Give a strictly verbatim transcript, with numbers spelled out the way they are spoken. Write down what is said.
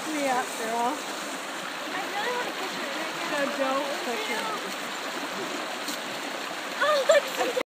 me up, girl. I really want to kiss her right now. No, don't push her. Oh, look.